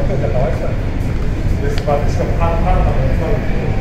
くんじゃかわいそうだね。で、しかも、パンのやつなんで。